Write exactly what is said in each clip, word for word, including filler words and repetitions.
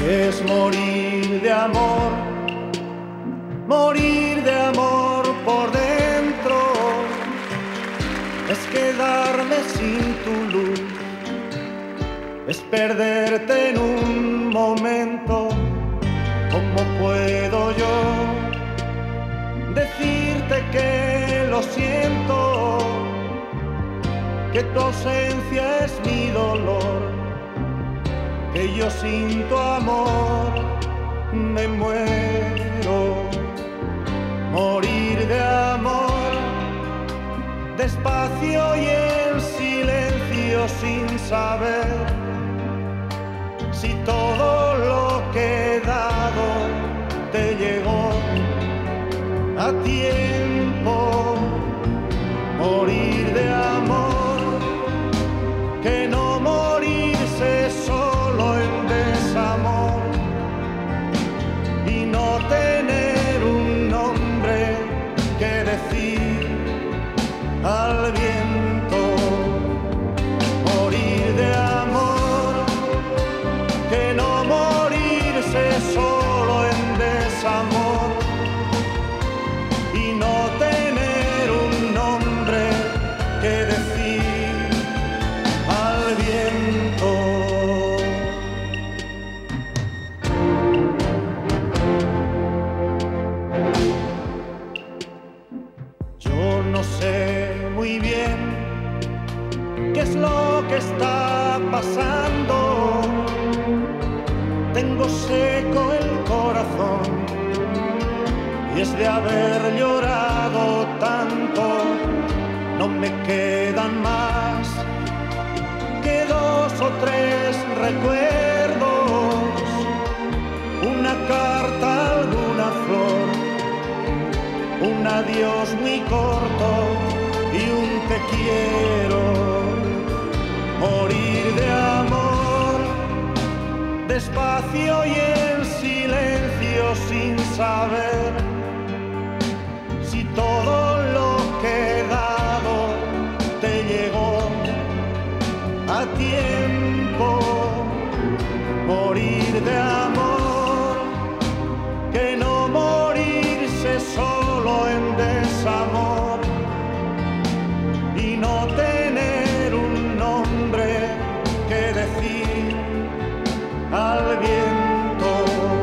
es morir de amor, morir de amor por dentro, es quedarme sin tu luz, es perderte en un momento. ¿Cómo puedo yo decirte que lo siento, que tu ausencia es mi dolor, que yo sin tu amor me muero? Morir de amor, despacio y en silencio, sin saber si todo lo que he dado te llegó a tiempo. Morir de amor, que no morirse solo en desamor y no tener un nombre que decir al viento. Morir de amor, que no morirse solo en desamor y no tener un nombre que decir al viento. Yo no sé muy bien qué es lo que está pasando, tengo seco el corazón y es de haber llorado tanto. No me quedan más que dos o tres recuerdos, una carta, alguna flor, un adiós muy corto y un te quiero. Morir de amor, despacio y en silencio, sin saber si todo lo que he dado te llegó a tiempo. Morir de amor, que no morirse solo en desamor y no tener un nombre que decir al viento.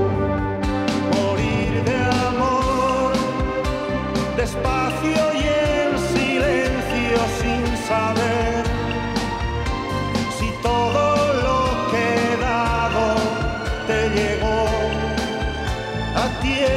Morir de amor, despacio y en silencio, sin saber si todo lo que he dado te llegó a tiempo.